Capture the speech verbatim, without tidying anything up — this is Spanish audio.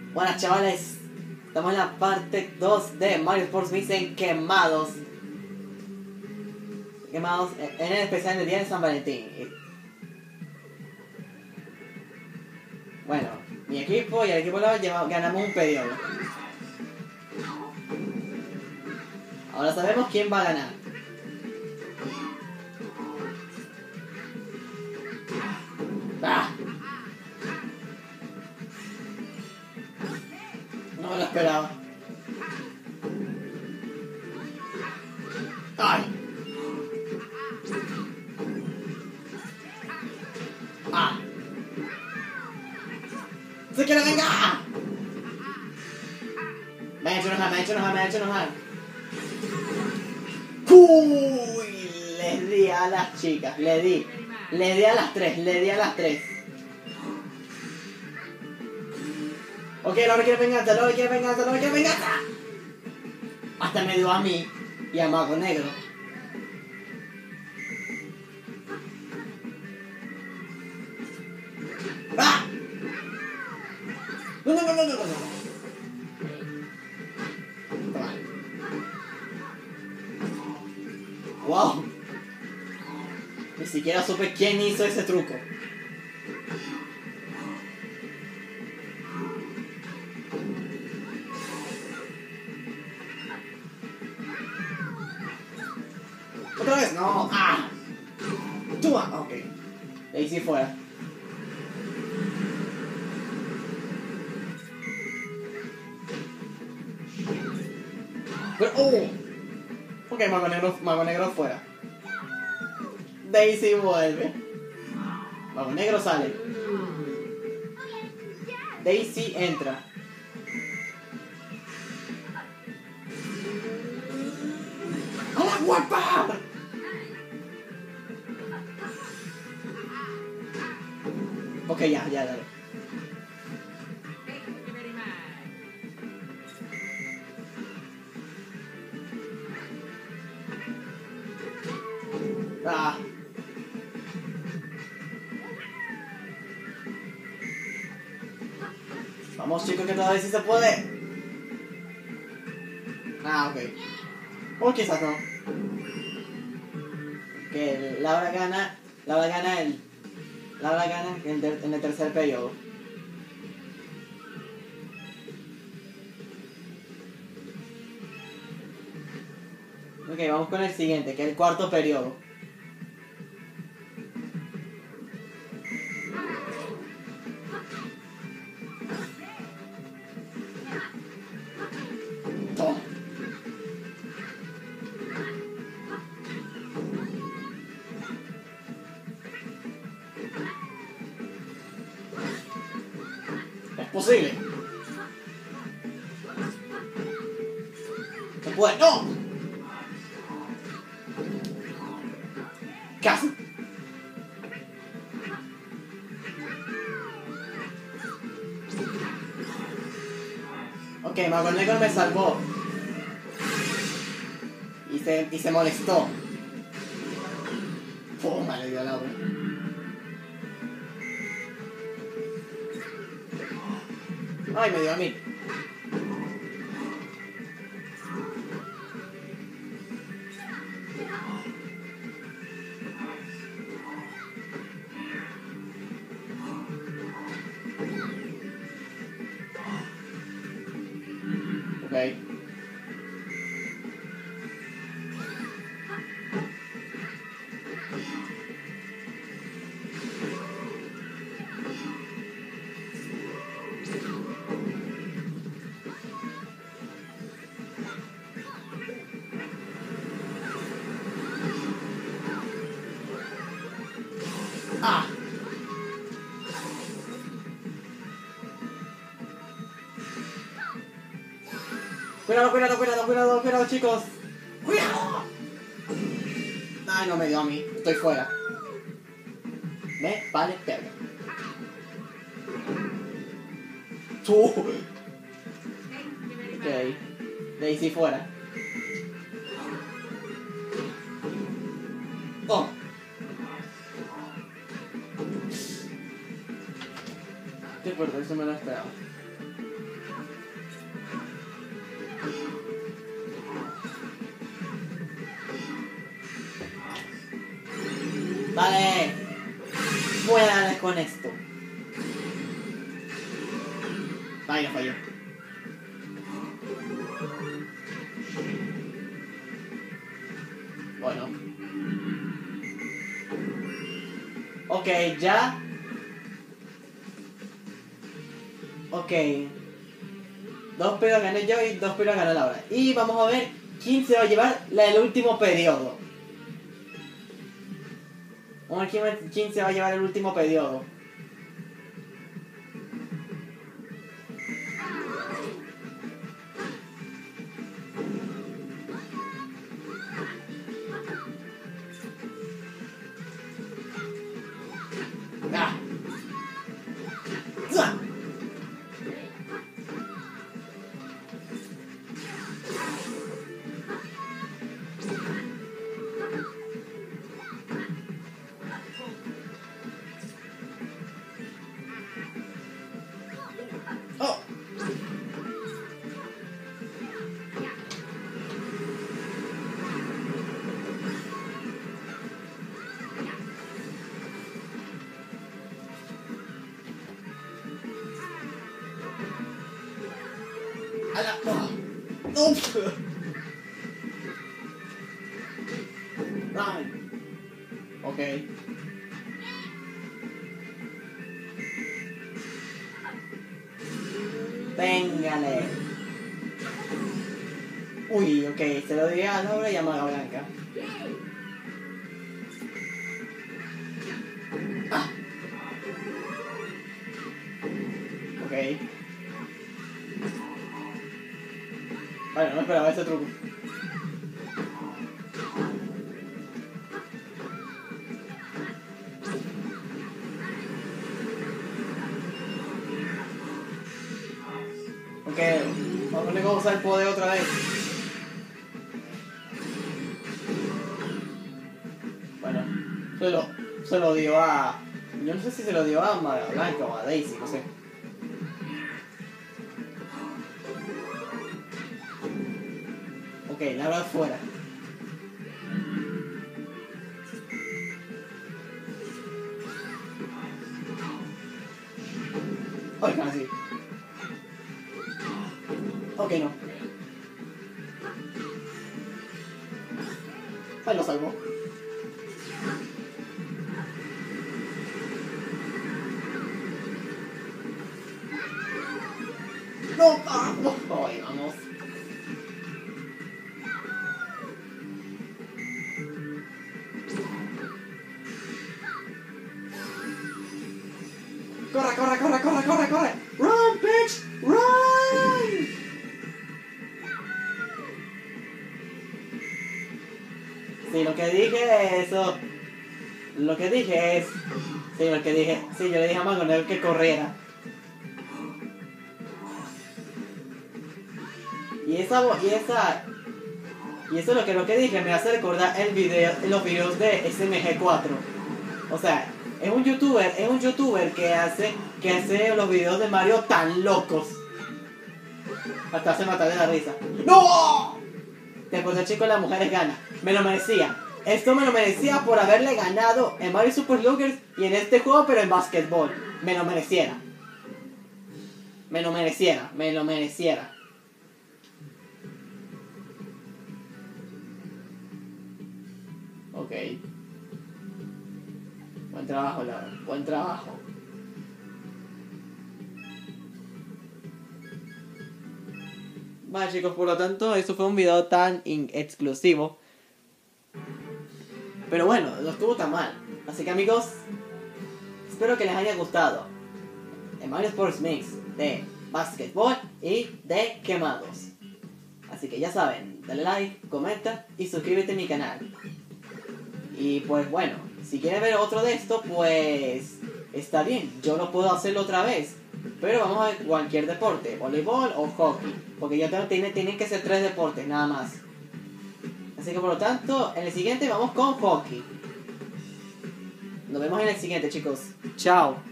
Buenas chavales, estamos en la parte dos de Mario Sports Missing Quemados. Quemados en el especial del día de San Valentín. Bueno, mi equipo y el equipo de la ganamos un periodo. Ahora sabemos quién va a ganar. ¡Ah! No me lo esperaba. ¡Ay! ¡Ah! ¡Se quiere vengar! Me ha hecho enojar, me ha hecho enojar, me ha hecho enojar. ¡Uy! Le di a las chicas, le di. Le di a las tres, le di a las tres. Ok, no me quiere venganza, no me quiere venganza, no me quiere venganza. Hasta me dio a mí y a Mago Negro. ¡Ah! No, no, no, no, no, no. Toma. Wow. Ni siquiera supe quién hizo ese truco. ¿Otra vez? No. ¡Ah! ¡Toma! Ok. Ahí sí fuera. Pero, ¡oh! Ok, Mago Negro, Mago Negro fuera. Daisy vuelve. Mago Negro sale. Daisy entra. ¡A la guapa! Ok, ya, ya, ya. Ah. Vamos chicos, que todavía sí se puede. Ah, ok. O quizás no. Que Laura gana. Laura gana el. Laura gana en, ter, en el tercer periodo. Ok, vamos con el siguiente, que es el cuarto periodo. Toma. Es posible. Se puede. ¡No! Casi. Ok, Mago Negro me salvó. Y se, y se molestó. Puma, le dio a Laura. Ay, me dio a mí. Ok. Ah. Cuidado, cuidado, cuidado, cuidado, cuidado, chicos. ¡Cuidado! Ay, no me dio a mí. Estoy fuera. Me vale verga. Tú. Ok. Daisy fuera. Oh. Sí, pero eso me lo esperaba. Vale. Voy a darles con esto. Ay, no falló. Bueno. Ok, ya. Ok. Dos periodos gané yo y dos periodos ganó Laura. Y vamos a ver quién se va a llevar la del último periodo. Vamos a ver quién, quién se va a llevar el último periodo. ¡Ah! ¡Ah! ¡Oh! ¡A la! ¡Oh! ¡Uf! ¡Ay! Ok. Véngale. Uy, ok, se lo diría a Laura y a Maga Blanca. Ah. Ok. Bueno, no esperaba ese truco. Ok, vamos a usar el poder otra vez. Bueno, se lo, se lo dio a... Yo no sé si se lo dio a Maga Blanca o a Daisy, no sé. Ok, Laura fuera. Ay, casi. Ok, no. Ay, lo salvó. No, vamos. Ay, vamos. Corre, corre, corre, corre, corre, corre. Run, bitch, run. Sí, lo que dije eso. Lo que dije es. Sí, lo que dije. Sí, yo le dije a Magonel que corriera. Y esa y esa. Y eso es lo que lo que dije me hace recordar el video, los videos de S M G cuatro. O sea, es un youtuber, es un youtuber que hace que hace los videos de Mario tan locos. Hasta se mata de la risa. ¡No! Después el chico de las mujeres gana. Me lo merecía. Esto me lo merecía por haberle ganado en Mario Super Sluggers y en este juego, pero en básquetbol. Me lo mereciera. Me lo mereciera. Me lo mereciera. Ok. Buen trabajo, Laura. Buen trabajo. Vale, chicos, por lo tanto, eso fue un video tan exclusivo. Pero bueno, no estuvo tan mal. Así que, amigos, espero que les haya gustado el Mario Sports Mix de básquetbol y de quemados. Así que ya saben, dale like, comenta y suscríbete a mi canal. Y pues bueno, si quieren ver otro de esto, pues está bien, yo lo puedo hacerlo otra vez. Pero vamos a ver cualquier deporte, voleibol o hockey. Porque ya tengo, tienen, tienen que ser tres deportes, nada más. Así que por lo tanto, en el siguiente vamos con hockey. Nos vemos en el siguiente, chicos. Chao.